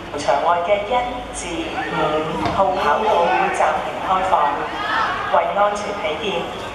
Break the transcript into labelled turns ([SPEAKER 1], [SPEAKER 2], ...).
[SPEAKER 1] 場外嘅1至5號跑道會暫停開放，為安全起見。